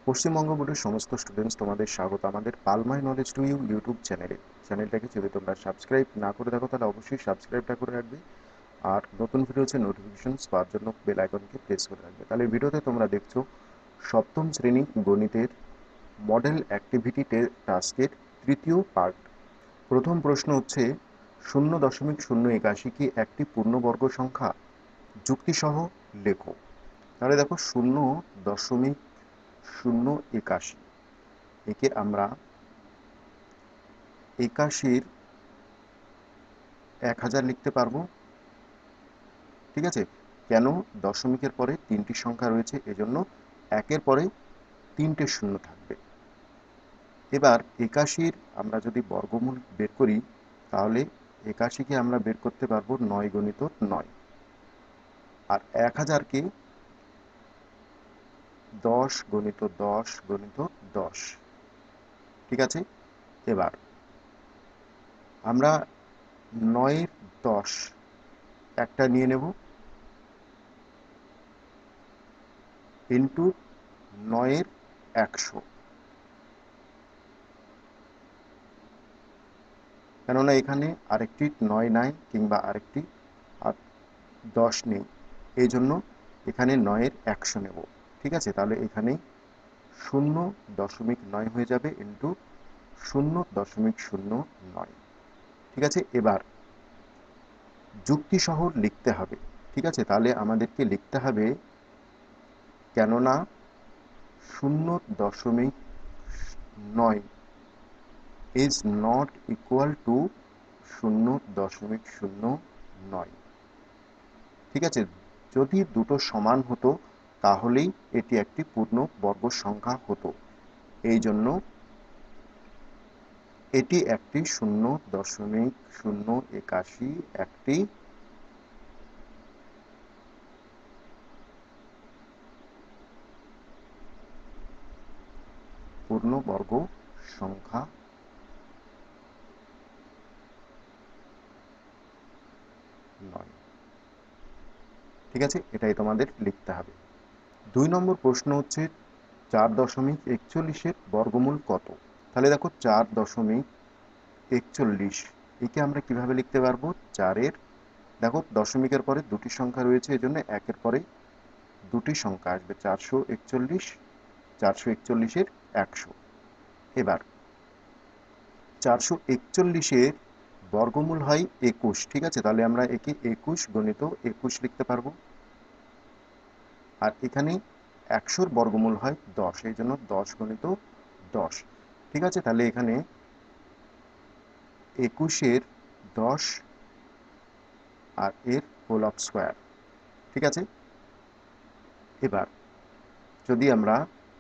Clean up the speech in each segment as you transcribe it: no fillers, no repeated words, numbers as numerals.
পশ্চিমবঙ্গ বোর্ডের সমস্ত স্টুডেন্টস তোমাদের স্বাগত আমাদের পালমাই নলেজ টু ইউ ইউটিউব চ্যানেলটাকে যদি তোমরা সাবস্ক্রাইব না করে থাকো তাহলে অবশ্যই সাবস্ক্রাইবটা করে রাখবে। আর নতুন ভিডিও হচ্ছে নোটিফিকেশনস পাওয়ার জন্য বেল আইকনকে প্রেস করে রাখবে। তাহলে ভিডিওতে তোমরা দেখছো সপ্তম শ্রেণী গণিতের মডেল অ্যাক্টিভিটি টাস্কের তৃতীয় পার্ট। প্রথম প্রশ্ন হচ্ছে 0.081 কি একটি পূর্ণবর্গ সংখ্যা? যুক্তিসহ লেখো। তাহলে দেখো 0.081 একে আমরা 81-র 1000 লিখতে পারবো। ঠিক আছে, কেন? দশমিকের পরে তিনটি সংখ্যা রয়েছে, এজন্য একের পরে তিনটে শূন্য থাকবে। এবার 81-র আমরা যদি বর্গমূল বের করি তাহলে 81-কে আমরা বের করতে পারবো 9 গুণিত 9, আর 1000-কে 10 গুণিত 10 গুণিত 10। ঠিক আছে, এবার আমরা 9-এর 10 একটা নিয়ে নেব ইন্টু 9-এর 100, কেননা এখানে আরেকটি 9 নাই কিংবা আরেকটি 10 নেই, এই জন্য এখানে 9-এর 100 নেব। ঠিক আছে, তাহলে এখানে 0.9 হয়ে যাবে ইন্টু 0.09। ঠিক আছে, এবার যুক্তিসহ লিখতে হবে। ঠিক আছে, তাহলে আমাদেরকে লিখতে হবে, কেননা 0.9 is not equal to 0.09। ঠিক আছে, যদি দুটো সমান হতো তাহলেই এটি একটি পূর্ণবর্গ সংখ্যা হতো, এই জন্য এটি একটি 0.081 একটি পূর্ণবর্গ সংখ্যা নয়। ঠিক আছে, এটাই তোমাদের লিখতে হবে। 2 নম্বর প্রশ্ন হচ্ছে 4.41-এর বর্গমূল কত? তাহলে দেখো 4.41 একে আমরা কিভাবে লিখতে পারবো? 4-এর, দেখো দশমিকের পরে দুটি সংখ্যা রয়েছে, এজন্য একের পরে দুটি সংখ্যা আসবে, 441, 441-এর 100। এবার 441-এর বর্গমূল হয় 21। ঠিক আছে, তাহলে আমরা একে 21 গণিত 21 লিখতে পারবো। আর এখানে 100-র বর্গমূল হয় 10, এই জন্য 10 গণিত 10। ঠিক আছে, তাহলে এখানে 21-এর 10 আর এর হোল অফ স্কোয়ার। ঠিক আছে, এবার যদি আমরা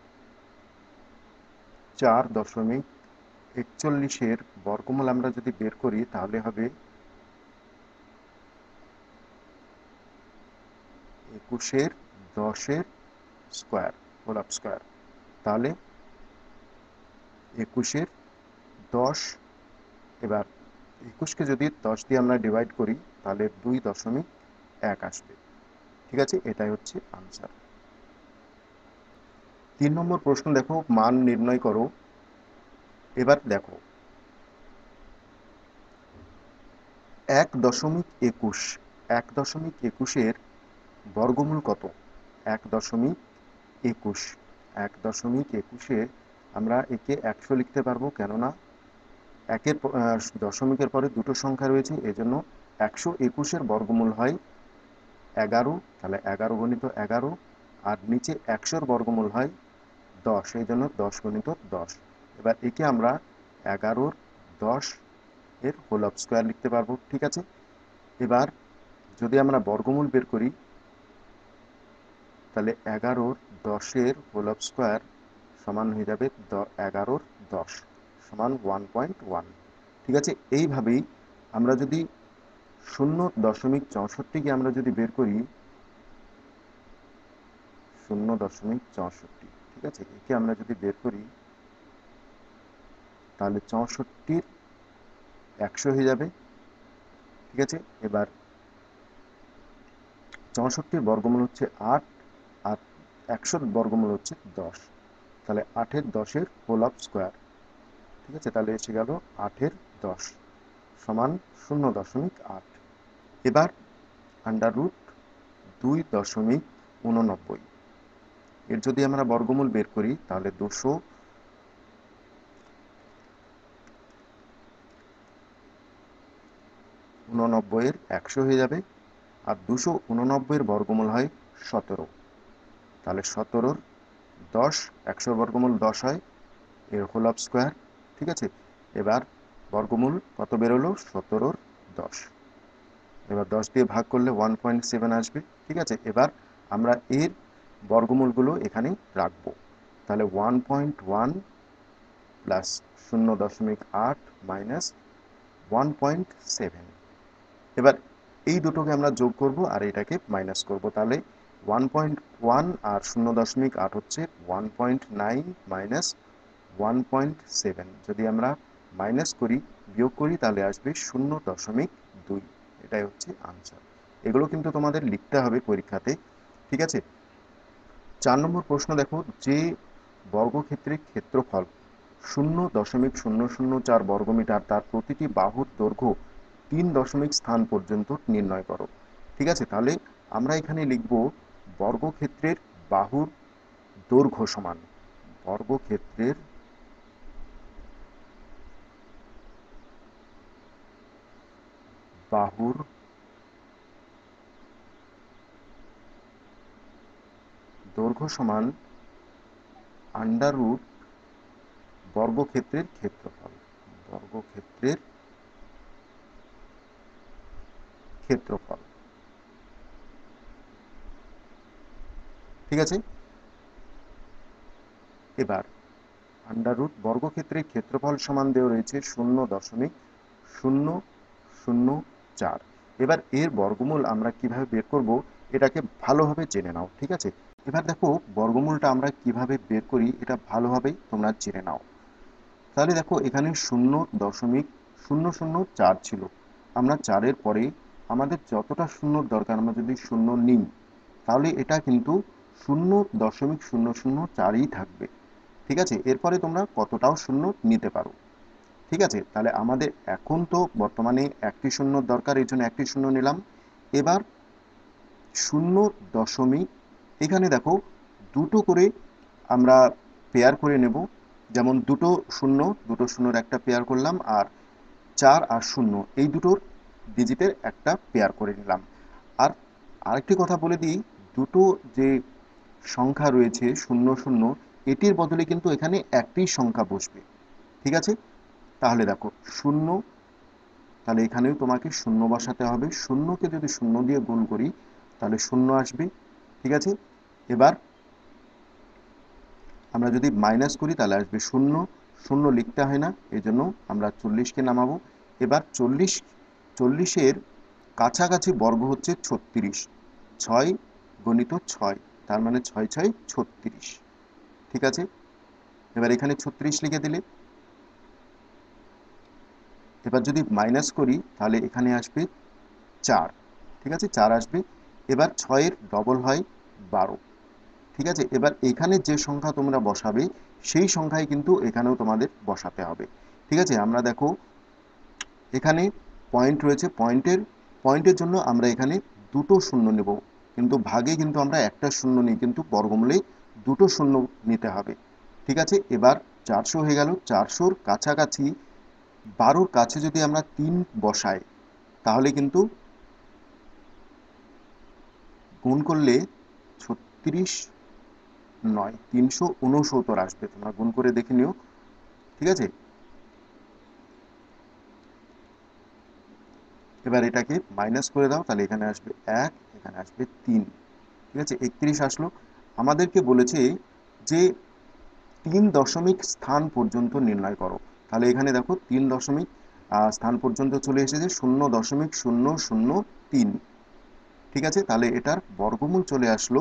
4.41-এর বর্গমূল আমরা যদি বের করি তাহলে হবে 21-এর 10-এর স্কোয়ার, হোল অফ স্কোয়ার। তাহলে 21-এর 10, এবার 21-কে যদি 10 দিয়ে আমরা ডিভাইড করি তাহলে 2.1 আসবে। ঠিক আছে, এটাই হচ্ছে আনসার। 3 নম্বর প্রশ্ন দেখো, মান নির্ণয় করো। এবার দেখো 1.21, 1.21-এর বর্গমূল কত? 1.21, 1.21-এ আমরা একে 100 লিখতে পারবো, কেননা একের দশমিকের পরে দুটো সংখ্যা রয়েছে, এজন্য 121-এর বর্গমূল হয় 11, তাহলে 11 গণিত 11, আর নিচে 100-র বর্গমূল হয় 10, এই জন্য 10 গণিত 10। এবার একে আমরা 11-র 10 এর হোল অফ স্কোয়ার লিখতে পারবো। ঠিক আছে, এবার যদি আমরা বর্গমূল বের করি তাহলে 11-র 10-এর হোল অফ স্কোয়ার সমান হয়ে যাবে 11-র 10 সমান 1.1। ঠিক আছে, এইভাবেই আমরা যদি 0.64-কে আমরা যদি বের করি 0.64, ঠিক আছে, একে আমরা যদি বের করি তাহলে 64-র 100 হয়ে যাবে। ঠিক আছে, এবার 64-র বর্গমূল হচ্ছে 8, আর 100-র বর্গমূল হচ্ছে 10। তাহলে 8-এর 10-এর হোল অফ স্কোয়ার। ঠিক আছে, তাহলে এসে গেল 8-এর 10 সমান 0.8। এবার আন্ডার রুট 2.89, এর যদি আমরা বর্গমূল বের করি তাহলে 289-এর 100 হয়ে যাবে, আর 289-এর বর্গমূল হয় 17। তাহলে 17-র 10, 100 বর্গমূল 10 হয়, এর হোল অফ স্কোয়ার। ঠিক আছে, এবার বর্গমূল কত বেরোলো? 17-র 10। এবার 10 দিয়ে ভাগ করলে 1.7 আসবে। ঠিক আছে, এবার আমরা এর বর্গমূলগুলো এখানে রাখবো। তাহলে 1.1 প্লাস 0.8 মাইনাস 1.7। এবার এই দুটোকে আমরা যোগ করব আর এটাকে মাইনাস করব। তাহলে 1.1 আর 0.8 হচ্ছে 1.9 মাইনাস 1.7। যদি আমরা মাইনাস করি, বিয়োগ করি, তাহলে আসবে 0.2। এটাই হচ্ছে আনসার। এগুলো কিন্তু তোমাদের লিখতে হবে পরীক্ষাতে। ঠিক আছে, 4 নম্বর প্রশ্ন দেখো, যে বর্গক্ষেত্রের ক্ষেত্রফল 0.004 বর্গমিটার, তার প্রতিটি বাহুর দৈর্ঘ্য 3 স্থান পর্যন্ত নির্ণয় করো। ঠিক আছে, তাহলে আমরা এখানে লিখব বর্গক্ষেত্রের বাহুর দৈর্ঘ্য সমান বর্গক্ষেত্রের বাহুর দৈর্ঘ্য সমান আন্ডার রুট বর্গক্ষেত্রের ক্ষেত্রফল। বর্গক্ষেত্রের ক্ষেত্রফল। ঠিক আছে, এবার আন্ডার রুট বর্গক্ষেত্রের ক্ষেত্রফল সমান দেওয়া রয়েছে 0.004। এবার এর বর্গমূল আমরা কিভাবে বের করব এটাকে ভালোভাবে জেনে নাও। ঠিক আছে, এবার দেখো বর্গমূলটা আমরা কিভাবে বের করি এটা ভালোভাবে তোমরা জেনে নাও। তাহলে দেখো এখানে 0.004 ছিল, আমরা 4-এর পরে আমাদের যতটা শূন্যর দরকার আমরা যদি শূন্য নিই তাহলে এটা কিন্তু 0.004ই থাকবে। ঠিক আছে, এরপরে তোমরা কতটাও শূন্য নিতে পারো। ঠিক আছে, তাহলে আমাদের এখন তো বর্তমানে একটি শূন্যর দরকার, এই জন্য একটি শূন্য নিলাম। এবার 0. এখানে দেখো দুটো করে আমরা পেয়ার করে নেব। যেমন দুটো শূন্যর একটা পেয়ার করলাম, আর 4 আর 0 এই দুটোর ডিজিটের একটা পেয়ার করে নিলাম। আর আরেকটি কথা বলে দিই, দুটো যে সংখ্যা রয়েছে 0 এটির বদলে কিন্তু এখানে একটি সংখ্যা বসবে। ঠিক আছে, তাহলে দেখো 0, তাহলে এখানেও তোমাকে 0 বসাতে হবে। 0কে যদি 0 দিয়ে গুণ করি তাহলে 0 আসবে। ঠিক আছে, এবার আমরা যদি মাইনাস করি তাহলে আসবে 0। 0 লিখতে হয় না, এই জন্য আমরা 40কে নামাবো। এবার 40-এর কাছাকাছি বর্গ হচ্ছে 36। 6 গণিত 6, তার মানে 6 6 36। ঠিক আছে, এবার এখানে 36 লিখে দিলে। এবার যদি মাইনাস করি তাহলে এখানে আসবে 4। ঠিক আছে, 4 আসবে। এবার 6-এর ডবল হয় 12। ঠিক আছে, এবার এখানে যে সংখ্যা তোমরা বসাবে সেই সংখ্যায় কিন্তু এখানেও তোমাদের বসাতে হবে। ঠিক আছে, আমরা দেখো এখানে পয়েন্ট রয়েছে, পয়েন্টের জন্য আমরা এখানে দুটো শূন্য নেব, কিন্তু ভাগে কিন্তু আমরা একটা শূন্য নিই, কিন্তু বর্গমূলে দুটো শূন্য নিতে হবে। ঠিক আছে, এবার 400 হয়ে গেল। 400-র কাছাকাছি 12-র কাছে যদি আমরা 3 বসাই তাহলে কিন্তু গুণ করলে 36 নয় 369 আসবে। তোমরা গুণ করে দেখে নিও। ঠিক আছে, এবার এটাকে মাইনাস করে দাও, তাহলে এখানে আসবে 1, এখানে আসবে 3। ঠিক আছে, 31 আসলো। আমাদেরকে বলেছে যে 3 স্থান পর্যন্ত নির্ণয় করো। তাহলে এখানে দেখো 3 স্থান পর্যন্ত চলে এসেছে, 0.003। ঠিক আছে, তাহলে এটার বর্গমূল চলে আসলো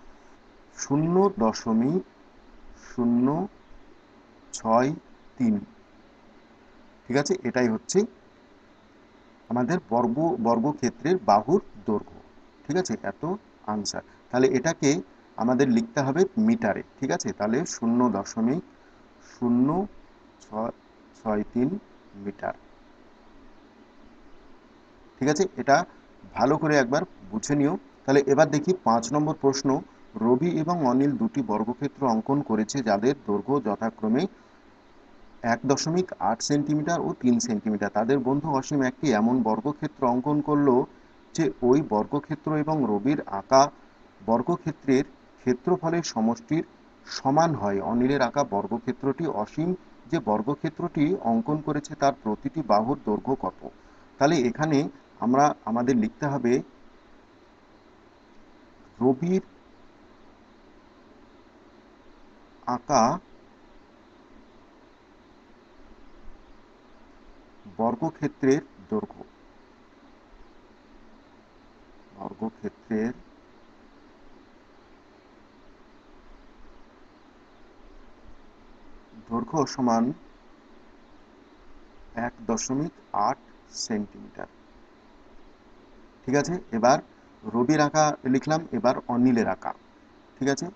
0.063। ঠিক আছে, এটাই হচ্ছে আমাদের বর্গক্ষেত্রের বাহুর দৈর্ঘ্য। ঠিক আছে, এত আনসার। তাহলে এটাকে আমাদের লিখতে হবে মিটারে, ঠিক আছে? তাহলে 0.063 মিটার, ঠিক আছে? এটা ভালো করে একবার বুঝে নিও। তাহলে এবার দেখি 5 নম্বর প্রশ্ন। রবি এবং অনিল দুটি বর্গক্ষেত্র অঙ্কন করেছে যাদের দৈর্ঘ্য যথাক্রমে 1.8 সেন্টিমিটার ও 3 সেন্টিমিটার। তাদের বন্ধু অসীম একটি এমন বর্গক্ষেত্র অঙ্কন করলো যে ওই বর্গক্ষেত্র এবং রবির আঁকা বর্গক্ষেত্রের ক্ষেত্রফলের সমষ্টির সমান হয়। অনিলের আঁকা বর্গক্ষেত্রটি অসীম যে বর্গক্ষেত্রটি অঙ্কন করেছে তার প্রতিটি বাহুর দৈর্ঘ্য কত? তাহলে এখানে আমাদের লিখতে হবে রবির আঁকা বর্গক্ষেত্রের দৈর্ঘ্য, বর্গক্ষেত্রের দৈর্ঘ্য সমান 1.8 সেন্টিমিটার, ঠিক আছে? এবার রবির আঁকা লিখলাম, এবার অনিলের আঁকা, ঠিক আছে?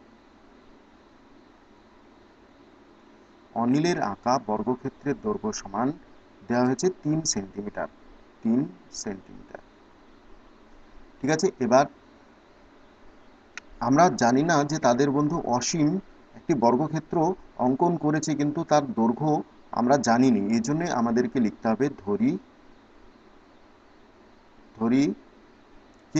অনিলের আঁকা বর্গক্ষেত্রের দৈর্ঘ্য সমান দেওয়া হয়েছে 3 সেন্টিমিটার, 3 সেন্টিমিটার, ঠিক আছে? এবার আমরা জানি না যে তাদের বন্ধু অসীম একটি বর্গক্ষেত্র অঙ্কন করেছে, কিন্তু তার দৈর্ঘ্য আমরা জানিনি। এই জন্য আমাদেরকে লিখতে হবে ধরি যে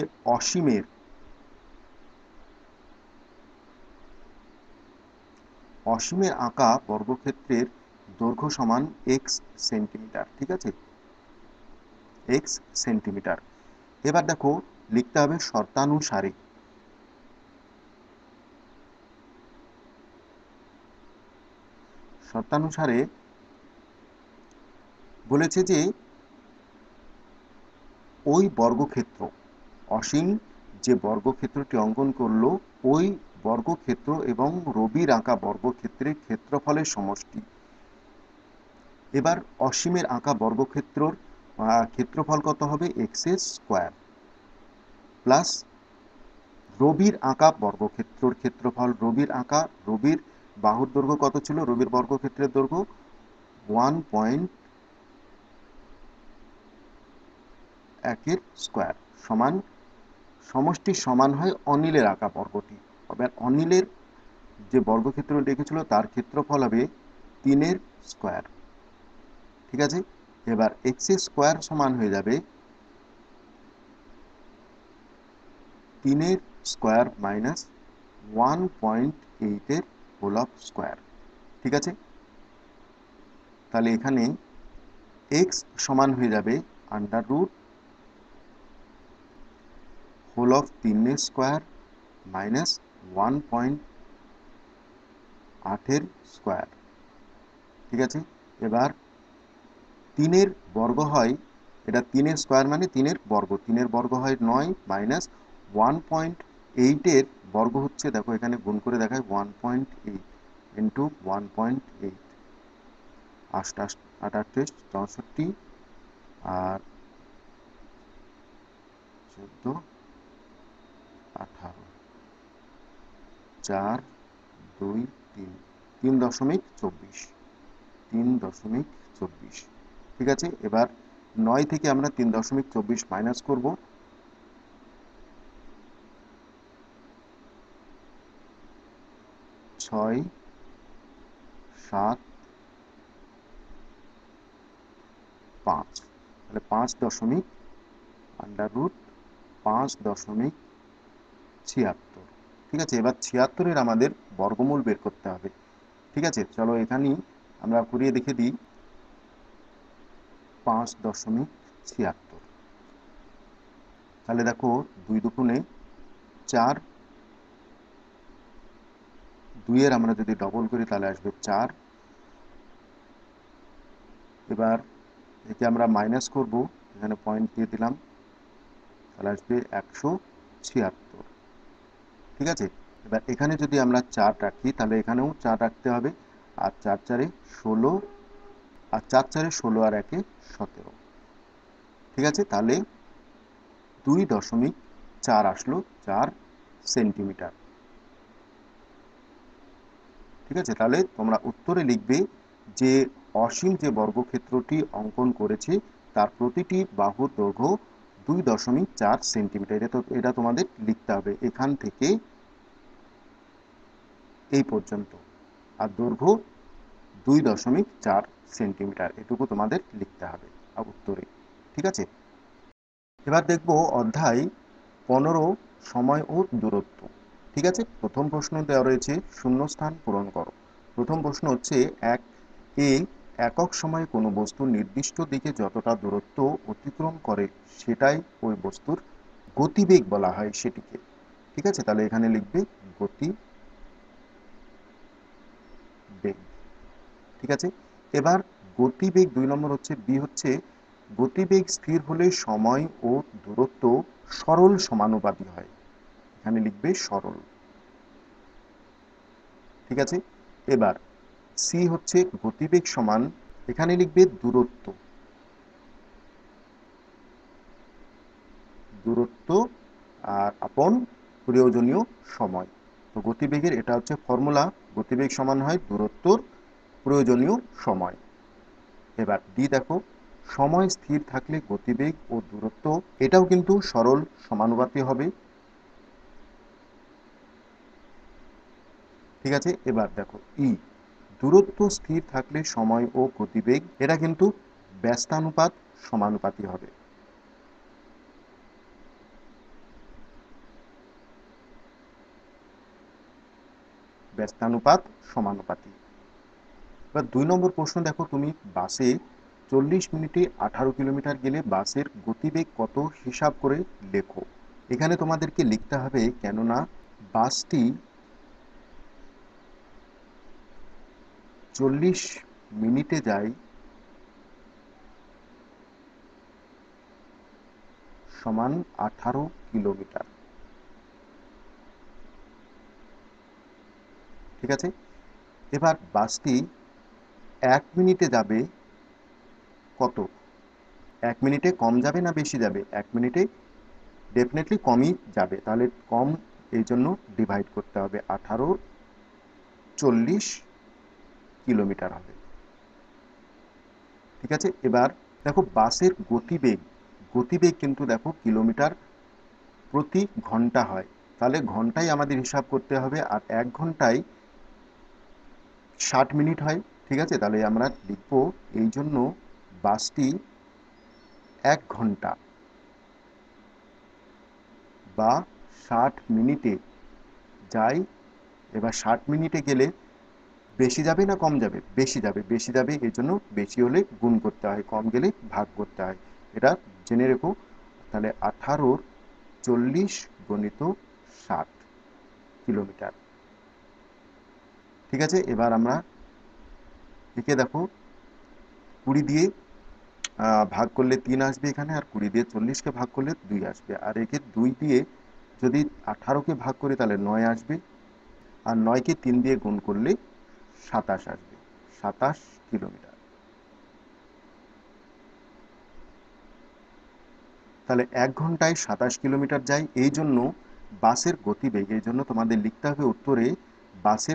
অসীমের আঁকা বর্গক্ষেত্রের দৈর্ঘ্য সমান এক্স সেন্টিমিটার, ঠিক আছে? X centimetre. এবার দেখো লিখতে হবে শর্তানুসারে, শর্তানুসারে বলেছে যে ওই বর্গক্ষেত্র, অসীম যে বর্গক্ষেত্রটি অঙ্কন করলো ওই বর্গক্ষেত্র এবং রবির আঁকা বর্গক্ষেত্রের ক্ষেত্রফলের সমষ্টি। এবার অসীমের আঁকা বর্গক্ষেত্রর ক্ষেত্রফল কত হবে? এক্স স্কোয়ার প্লাস রবির আঁকা বর্গক্ষেত্রর ক্ষেত্রফল, রবির বাহুর দৈর্ঘ্য কত ছিল? রবির বর্গক্ষেত্রের দৈর্ঘ্য 1.1 স্কোয়ার সমান, সমষ্টির সমান হয় অনিলের আঁকা বর্গটি। এবার অনিলের যে বর্গক্ষেত্র লিখেছিল তার ক্ষেত্রফল হবে 3 স্কোয়ার, ঠিক আছে? এবার এক্স স্কোয়ার সমান হয়ে যাবে 3 square minus 1.8 whole of square, ঠিক আছে? তাহলে এখানে এক্স সমান হয়ে যাবে under root whole of 3 square minus 1.8 square, ঠিক আছে? এবার 3 বর্গ হয়, এটা 3 স্কোয়ার মানে 3 বর্গ, 3 বর্গ হয় 9 মাইনাস 1.8 বর্গ হচ্ছে, দেখো এখানে গুণ করে দেখায় 1.8 ইন্টু 1.8, 8 8 64 আর 14 18 4 2 3 3.24, 3.24, ঠিক আছে? এবার 9 থেকে আমরা 3.24 মাইনাস করব, 6 7 5, তাহলে 5 আন্ডার রুট 5.76, ঠিক আছে? এবার 76-এর আমাদের বর্গমূল বের করতে হবে, ঠিক আছে? চলো এখানেই আমরা করিয়ে দেখে দিই। 5.76, তাহলে দেখো 2 দুগুণে 4, 2-এর আমরা যদি ডবল করি তাহলে আসবে 4। এবার একে আমরা মাইনাস করব, এখানে পয়েন্ট দিয়ে দিলাম, তাহলে আসবে 176, ঠিক আছে? এবার এখানে যদি আমরা 4 রাখি তাহলে এখানেও 4 রাখতে হবে, আর 4 4-এ 16, আর 4 4-এ 16 আর 1-এ 17, ঠিক আছে? তাহলে 2.4 আসলো 4 সেন্টিমিটার, ঠিক আছে, তাহলে তোমরা উত্তরে লিখবে যে অসীম যে বর্গক্ষেত্রটি অঙ্কন করেছে তার প্রতিটি বাহুর দৈর্ঘ্য 2.4 সেন্টিমিটার। এটা তোমাদের লিখতে হবে এখান থেকে এই পর্যন্ত, আর দৈর্ঘ্য 2.4 সেন্টিমিটার, এটুকু তোমাদের লিখতে হবে আর উত্তরে। ঠিক আছে, এবার দেখব অধ্যায় 15 সময় ও দূরত্ব। ঠিক আছে, প্রথম প্রশ্ন দেওয়া রয়েছে শূন্যস্থান পূরণ করো। প্রথম প্রশ্ন হচ্ছে একক সময়ে কোনো বস্তু নির্দিষ্ট দিকে যতটা দূরত্ব অতিক্রম করে সেটাই ওই বস্তুর গতিবেগ বলা হয় সেটিকে। ঠিক আছে, তাহলে এখানে লিখবে গতিবেগ। ঠিক আছে, এবার গতিবেগ 2 নম্বর হচ্ছে গতিবেগ স্থির হলে সময় ও দূরত্ব সরল সমানুপাতি হয়। এখানে লিখবে সরল। ঠিক আছে, এবার সি হচ্ছে গতিবেগ সমান, এখানে লিখবে দূরত্ব আর আপন প্রয়োজনীয় সময়। তো গতিবেগের এটা হচ্ছে ফর্মুলা, গতিবেগ সমান হয় দূরত্বর প্রয়োজনীয় সময়। এবার ডি দেখো, সময় স্থির থাকলে গতিবেগ ও দূরত্ব এটাও কিন্তু সরল সমানুপাতি হবে। ঠিক আছে, এবার দেখো দূরত্ব স্থির থাকলে সময় ও গতিবেগ এটা কিন্তু ব্যস্তানুপাত সমানুপাতি হবে। ব্যস্তানুপাত সমানুপাতি। এবার 2 নম্বর প্রশ্ন দেখো, তুমি বাসে 40 মিনিটে 18 কিলোমিটার গেলে বাসের গতিবেগ কত হিসাব করে লেখো। এখানে তোমাদেরকে লিখতে হবে, কেননা বাসটি 40 মিনিটে যায় সমান 18 কিলোমিটার। ঠিক আছে, এবার বাসটি 1 মিনিটে যাবে কত? 1 মিনিটে কম যাবে না বেশি যাবে? 1 মিনিটে ডেফিনেটলি কমই যাবে, তাহলে কম, এই জন্য ডিভাইড করতে হবে, 18 40 কিলোমিটার হবে। ঠিক আছে, এবার দেখো বাসের গতিবেগ কিন্তু দেখো কিলোমিটার প্রতি ঘন্টা হয়, তাহলে ঘন্টায় আমাদের হিসাব করতে হবে, আর 1 ঘন্টায় 60 মিনিট হয়। ঠিক আছে, তাহলে আমরা লিখব এই জন্য বাসটি 1 ঘন্টা বা 60 মিনিটে যায়। এবার 60 মিনিটে গেলে বেশি যাবে না কম যাবে? বেশি যাবে, এই জন্য বেশি হলে গুণ করতে হয়, কম গেলে ভাগ করতে হয়, এটা জেনে রেখো। তাহলে 18 40 গুণিত 60 কিলোমিটার। ঠিক আছে, এবার আমরা একে দেখো 20 দিয়ে ভাগ করলে 3 আসবে এখানে, আর 20 দিয়ে 40কে ভাগ করলে 2 আসবে, আর একে 2 দিয়ে যদি 18কে ভাগ করি তাহলে 9 আসবে, আর 9কে 3 দিয়ে গুণ করলে 27 আসবে, 27 কিলোমিটার। তাহলে 1 ঘন্টায় 27 কিলোমিটার যায়, এই জন্য বাসের গতিবেগ, এই জন্য তোমাদের লিখতে হবে উত্তরে বাসের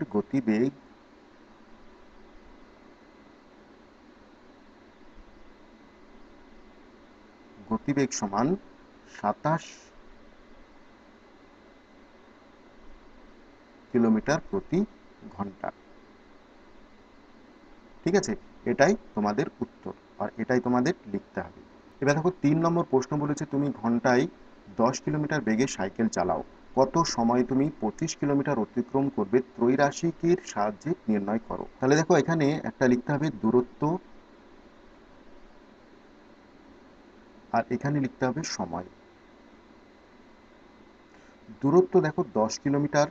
গতিবেগ সমান 27 কিলোমিটার প্রতি ঘন্টা। ঠিক আছে, এটাই তোমাদের উত্তর, আর এটাই তোমাদের লিখতে হবে। এবার দেখো 3 নম্বর প্রশ্ন বলেছে, তুমি ঘন্টায় 10 কিলোমিটার বেগে সাইকেল চালাও, কত সময় তুমি 25 কিলোমিটার অতিক্রম করবে ত্রৈরাশিকের সাহায্যে নির্ণয় করো। তাহলে দেখো এখানে একটা লিখতে হবে দূরত্ব, আর এখানে লিখতে হবে সময়। দূরত্ব দেখো 10 কিলোমিটার,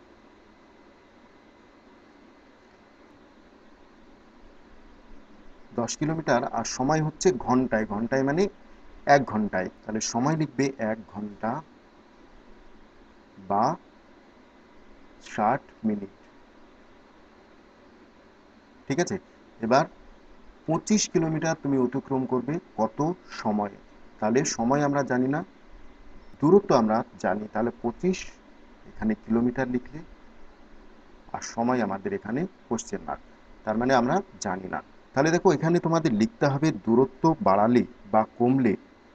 আর সময় হচ্ছে ঘন্টায়, মানে 1 ঘন্টায়, তাহলে সময় লিখবে 1 ঘন্টা বা 60 মিনিট। ঠিক আছে, এবার 25 কিলোমিটার তুমি অতিক্রম করবে কত সময়ে? তাহলে সময় আমরা জানি না, দূরত্ব আমরা জানি, তাহলে 25 এখানে কিলোমিটার লিখলে, আর সময় আমাদের এখানে কোশ্চেন মার্ক, তার মানে আমরা জানি না। তাহলে দেখো এখানে তোমাদের লিখতে হবে দূরত্ব বাড়ালে বা কমলে,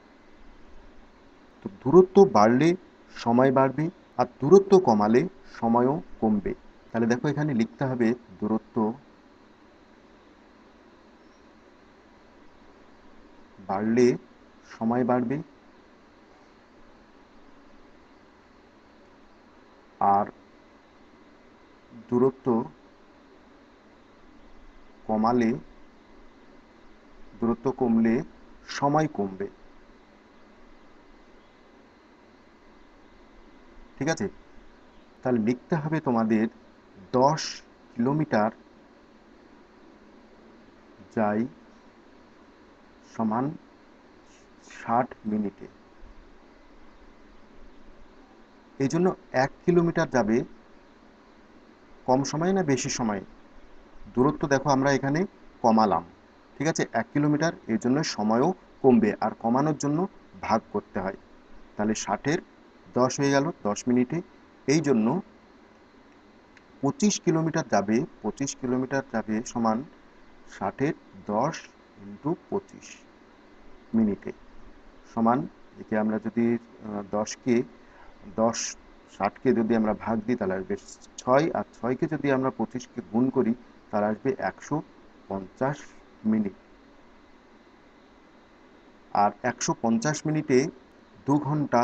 তো দূরত্ব বাড়লে সময় বাড়বে, আর দূরত্ব কমালে সময়ও কমবে। তাহলে দেখো এখানে লিখতে হবে দূরত্ব বাড়লে সময় বাড়বে, আর দূরত্ব কমলে সময় কমবে। ঠিক আছে, তাহলে লিখতে হবে তোমাদের 10 কিলোমিটার যাই সমান 60 মিনিটে। এই জন্য 1 কিলোমিটার যাবে কম সময়ে না বেশি সময়ে? দূরত্ব দেখো আমরা এখানে কমালাম, ঠিক আছে, 1 কিলোমিটার, এই জন্য সময়ও কমবে, আর কমানোর জন্য ভাগ করতে হয়। তাহলে 60-এর 10 হয়ে গেল 10 মিনিটে। এই জন্য 25 কিলোমিটার যাবে সমান 60-এর 10 ইন্টু 25 মিনিটে সমান, একে আমরা যদি 10কে 10 60কে যদি আমরা ভাগ দিই তাহলে আসবে 6, আর 6কে যদি আমরা 25কে গুণ করি তাহলে আসবে 150 মিনিট। আর 150 মিনিটে 2 ঘন্টা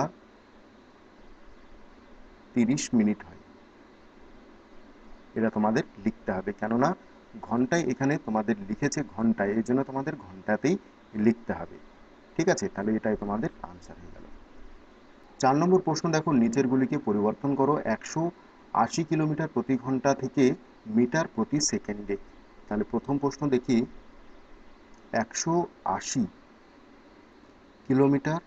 30 মিনিট হয়। এটা তোমাদের লিখতে হবে, কেননা ঘন্টায় এখানে তোমাদের লিখেছে ঘন্টায়, এই জন্য তোমাদের ঘন্টাতেই লিখতে হবে। ঠিক আছে, তাহলে এটাই তোমাদের আনসার হয়ে গেল। 4 নম্বর প্রশ্ন দেখো, নিচেরগুলিকে পরিবর্তন করো 180 কিলোমিটার প্রতি ঘন্টা থেকে মিটার প্রতি সেকেন্ডে। তাহলে প্রথম প্রশ্ন দেখি, 180 কিলোমিটার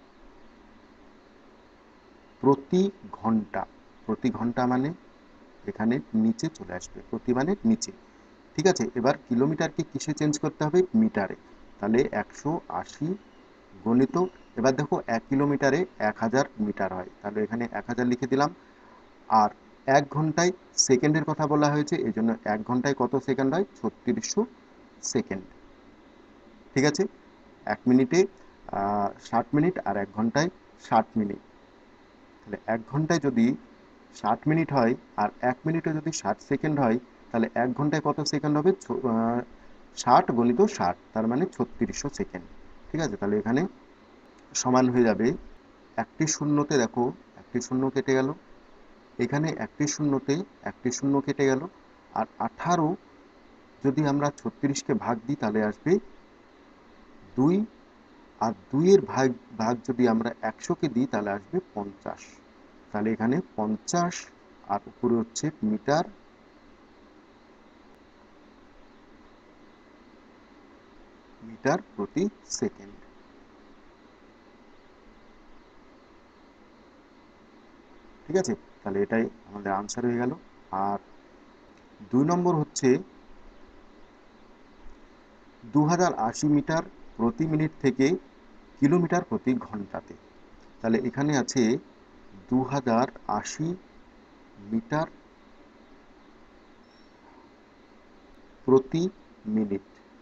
প্রতি ঘন্টা, প্রতি ঘন্টা মানে এখানে নিচে চলে আসবে, প্রতি মানে নিচে। ঠিক আছে, এবার কিলোমিটারকে কিসে চেঞ্জ করতে হবে? মিটারে। তাহলে 180 গণিত, এবার দেখো 1 কিলোমিটারে 1000 মিটার হয়, তাহলে এখানে 1000 লিখে দিলাম। আর 1 ঘন্টায় সেকেন্ডের কথা বলা হয়েছে, এই জন্য 1 ঘন্টায় কত সেকেন্ড হয়? 3600 সেকেন্ড। ঠিক আছে, 1 মিনিটে 60 মিনিট, আর 1 ঘন্টায় 60 মিনিট। তাহলে 1 ঘন্টায় যদি 60 মিনিট হয় আর 1 মিনিটে যদি 60 সেকেন্ড হয়, তাহলে 1 ঘন্টায় কত সেকেন্ড হবে? 60 গণিত 60, তার মানে 3600 সেকেন্ড। ঠিক আছে, তাহলে এখানে সমান হয়ে যাবে, একটি শূন্যতে দেখো একটি শূন্য কেটে গেল, এখানে একটি শূন্যতে একটি শূন্য কেটে গেল, আর 18 যদি আমরা 36কে ভাগ দিই তাহলে আসবে 2, আর 2-এর ভাগ ভাগ যদি আমরা 100কে দিই তাহলে আসবে 50। তাহলে এখানে 50, আর উপরে হচ্ছে মিটার মিটার প্রতি সেকেন্ড। ঠিক আছে, তাহলে এটাই আমাদের আনসার হয়ে গেল। আর 2 নম্বর হচ্ছে 2080 মিটার প্রতি মিনিট থেকে কিলোমিটার প্রতি ঘন্টাতে। তাহলে এখানে আছে 2080 মিটার প্রতি মিনিট।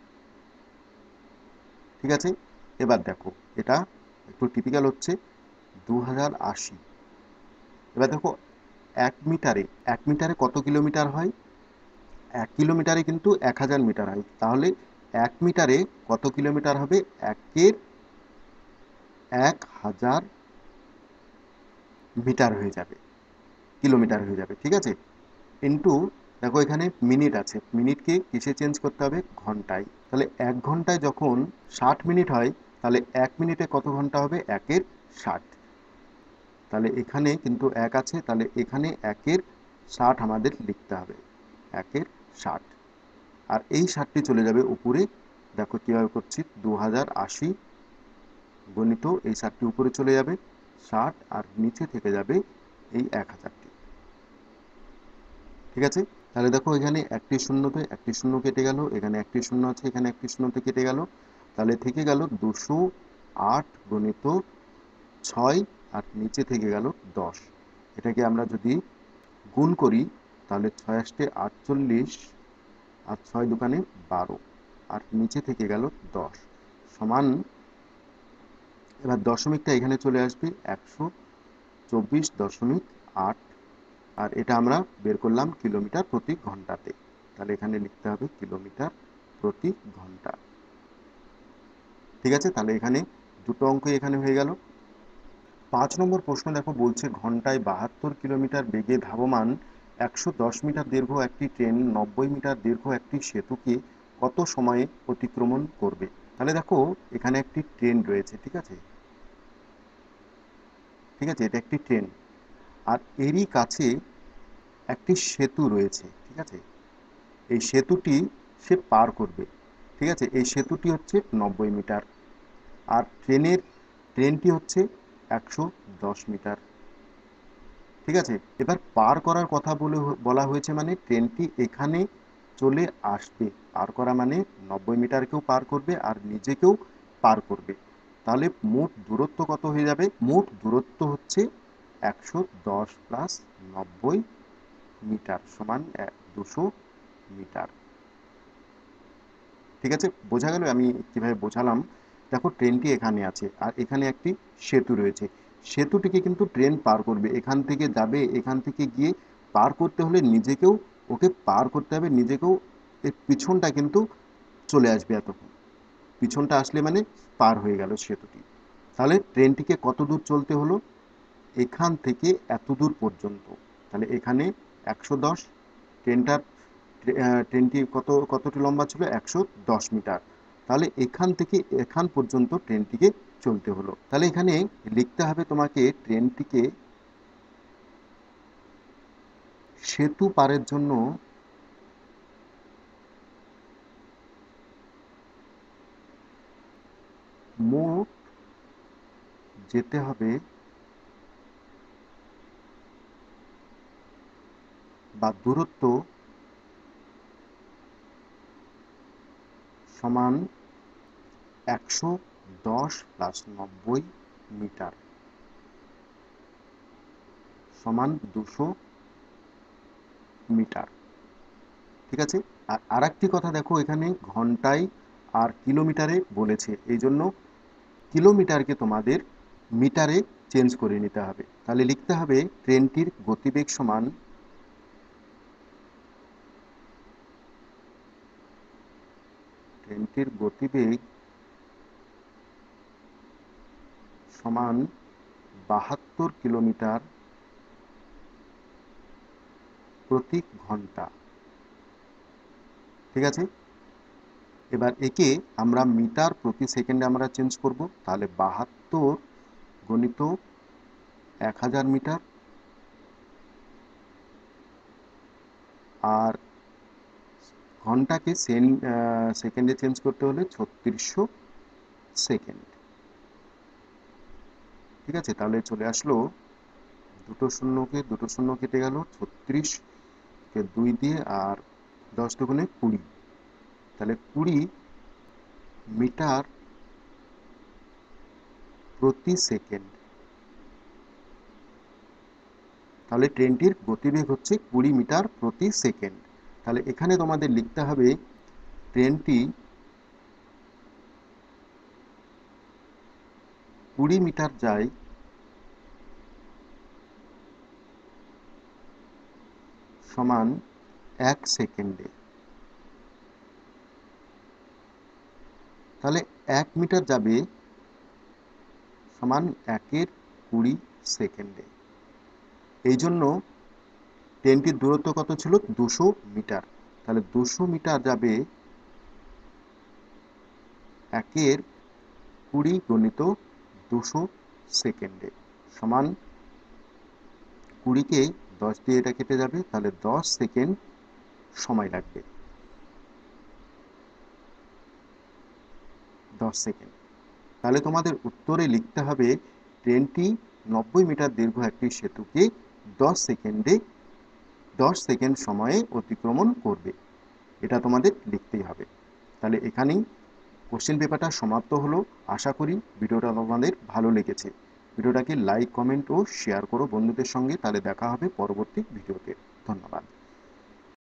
ঠিক আছে, এবার দেখো এটা একটু টিপিক্যাল হচ্ছে 2080। এবার দেখো 1 মিটারে কত কিলোমিটার হয়? 1 কিলোমিটারে কিন্তু 1000 মিটার হয়, তাহলে 1 মিটারে কত কিলোমিটার হবে? 1000 মিটার হয়ে যাবে, কিলোমিটার হয়ে যাবে। ঠিক আছে, ইন্টু, দেখো এখানে মিনিট আছে, মিনিটকে কিসে চেঞ্জ করতে হবে? ঘন্টায়। তাহলে 1 ঘন্টায় যখন 60 মিনিট হয়, তাহলে 1 মিনিটে কত ঘন্টা হবে? 1-এর 60। তাহলে এখানে কিন্তু 1 আছে, তাহলে এখানে 1-এর 60 আমাদের লিখতে হবে, 1-এর 60। আর এই 60টি চলে যাবে উপরে, দেখো কিভাবে করছি, 2080 গণিত এই 60টি উপরে চলে যাবে 60, আর নিচে থেকে যাবে এই 1000টি। ঠিক আছে, তাহলে দেখো এখানে একটি শূন্যতে একটি শূন্য কেটে গেল, এখানে একটি শূন্য আছে, এখানে একটি শূন্যতে কেটে গেল, তাহলে থেকে গেল 208 গণিত 6, আর নিচে থেকে গেল 10। এটাকে আমরা যদি গুণ করি তাহলে 6 আসতে 48, আর 6 দোকানে 12, আর নিচে থেকে গেল 10 সমান, এবার দশমিকটা এখানে চলে আসবে 124.8, আর এটা আমরা বের করলাম কিলোমিটার প্রতি ঘন্টাতে। তাহলে এখানে লিখতে হবে কিলোমিটার প্রতি ঘন্টা। ঠিক আছে, তাহলে এখানে দুটো অঙ্কই এখানে হয়ে গেল। 5 নম্বর প্রশ্ন দেখো, বলছে ঘন্টায় 72 কিলোমিটার বেগে ধাবমান 110 মিটার দীর্ঘ একটি ট্রেন 90 মিটার দীর্ঘ একটি সেতুকে কত সময়ে অতিক্রমণ করবে। তাহলে দেখো এখানে একটি ট্রেন রয়েছে, ঠিক আছে, ঠিক আছে, এটা একটি ট্রেন, আর এরই কাছে একটি সেতু রয়েছে, ঠিক আছে, এই সেতুটি সে পার করবে, ঠিক আছে, এই সেতুটি হচ্ছে 90 মিটার, আর ট্রেনটি হচ্ছে 110 মিটার। ঠিক আছে, এবার পার করার কথা বলা হয়েছে, মানে ট্রেনটি এখানে চলে আসবে, পার করা মানে 90 মিটারকেও পার করবে আর নিজেকেও পার করবে। তাহলে মোট দূরত্ব কত হয়ে যাবে? মোট দূরত্ব হচ্ছে 110 প্লাস 90 মিটার সমান 200 মিটার। ঠিক আছে, বোঝা গেল আমি কিভাবে বোঝালাম? দেখো ট্রেনটি এখানে আছে আর এখানে একটি সেতু রয়েছে, সেতুটিকে কিন্তু ট্রেন পার করবে, এখান থেকে যাবে, এখান থেকে গিয়ে পার করতে হলে নিজেকেও ওকে পার করতে হবে, নিজেকেও এর পিছনটা কিন্তু চলে আসবে, এতক্ষণ পিছনটা আসলে মানে পার হয়ে গেল সেতুটি। তাহলে ট্রেনটিকে কত দূর চলতে হলো? এখান থেকে এত দূর পর্যন্ত। তাহলে এখানে 110, ট্রেনটার ট্রেনটি কতটি লম্বা ছিল? 110 মিটার। তাহলে এখান থেকে এখান পর্যন্ত ট্রেনটিকে চলতে হলো। তাহলে এখানে লিখতে হবে তোমাকে, ট্রেনটিকে সেতু পারের জন্য মোট যেতে হবে বা দূরত্ব সমান 110 প্লাস 90 মিটার সমান 200 মিটার। ঠিক আছে, আর আরেকটি কথা দেখো, এখানে ঘন্টায় আর কিলোমিটারে বলেছে, এই জন্য কিলোমিটারকে তোমাদের মিটারে চেঞ্জ করে নিতে হবে। তাহলে লিখতে হবে ট্রেনটির গতিবেগ সমান ট্রেনটির গতিবেগ সমান 72 কিলোমিটার প্রতি ঘন্টা। ঠিক আছে, এবার একে আমরা মিটার প্রতি সেকেন্ডে আমরা চেঞ্জ করব। তাহলে 72 গণিত 1000 মিটার, আর ঘন্টাকে সেকেন্ডে চেঞ্জ করতে হলে 3600 সেকেন্ড। ঠিক আছে, তাহলে চলে আসলো, দুটো শূন্য কেটে গেল, 36 কে 2 দিয়ে, আর 10 দুগুণে 20, তাহলে 20 মিটার প্রতি সেকেন্ড। তাহলে ট্রেনটির গতিবেগ হচ্ছে 20 মিটার প্রতি সেকেন্ড। তাহলে এখানে তোমাদের লিখতে হবে ট্রেনটি 20 মিটার যায় সমান 1 সেকেন্ডে। তাহলে 1 মিটার যাবে সমান 1 × 20 সেকেন্ডে। এই জন্য ট্রেনটির দূরত্ব কত ছিল? 200 মিটার। তাহলে 200 মিটার যাবে 1 × 20 গণিত 200 সেকেন্ডে সমান, 20কে 10 দিয়ে এটা কেটে যাবে, তাহলে 10 সেকেন্ড সময় লাগবে, 10 সেকেন্ড। তাহলে তোমাদের উত্তরে লিখতে হবে ট্রেনটি 90 মিটার দীর্ঘ একটি সেতুকে 10 সেকেন্ডে 10 সেকেন্ড সময়ে অতিক্রমণ করবে। এটা তোমাদের লিখতেই হবে। তাহলে এখানেই কোশ্চেন পেপারটা সমাপ্ত হলো। আশা করি ভিডিওটা তোমাদের ভালো লেগেছে। ভিডিওটাকে লাইক, কমেন্ট ও শেয়ার করো বন্ধুদের সঙ্গে। তাহলে দেখা হবে পরবর্তী ভিডিওতে। ধন্যবাদ।